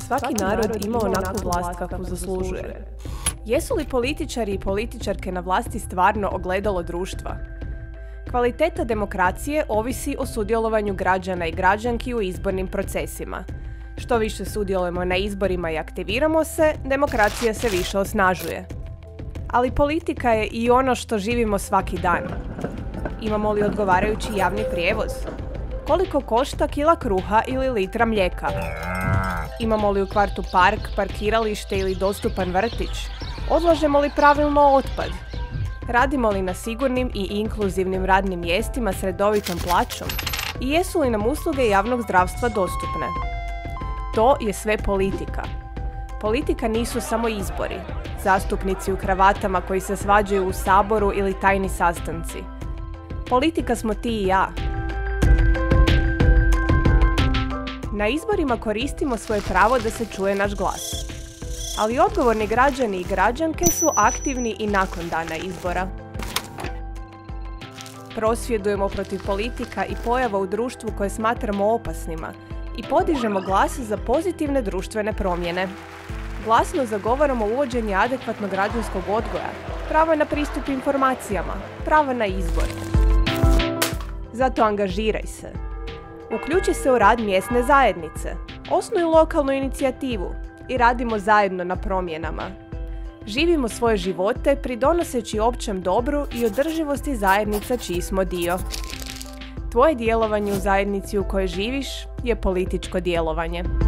svaki narod ima onakvu vlast kakvu zaslužuje. Jesu li političari i političarke na vlasti stvarno ogledalo društva? Kvaliteta demokracije ovisi o sudjelovanju građana i građanki u izbornim procesima. Što više sudjelujemo na izborima i aktiviramo se, demokracija se više osnažuje. Ali politika je i ono što živimo svaki dan. Imamo li odgovarajući javni prijevoz? Koliko košta kila kruha ili litra mlijeka? Imamo li u kvartu park, parkiralište ili dostupan vrtić? Odlažemo li pravilno otpad? Radimo li na sigurnim i inkluzivnim radnim mjestima s redovitom plaćom? I jesu li nam usluge javnog zdravstva dostupne? To je sve politika. Politika nisu samo izbori, zastupnici u kravatama koji se svađaju u Saboru ili tajni sastanci. Politika smo ti i ja. Na izborima koristimo svoje pravo da se čuje naš glas. Ali odgovorni građani i građanke su aktivni i nakon dana izbora. Prosvjedujemo protiv politika i pojava u društvu koje smatramo opasnima i podižemo glas za pozitivne društvene promjene. Glasno zagovaramo uvođenje adekvatnog građanskog odgoja, pravo na pristup informacijama, pravo na izbor. Zato angažiraj se. Uključi se u rad mjesne zajednice, osnuj lokalnu inicijativu i radimo zajedno na promjenama. Živimo svoje živote pridonoseći općem dobru i održivosti zajednica čiji smo dio. Tvoje djelovanje u zajednici u kojoj živiš je političko djelovanje.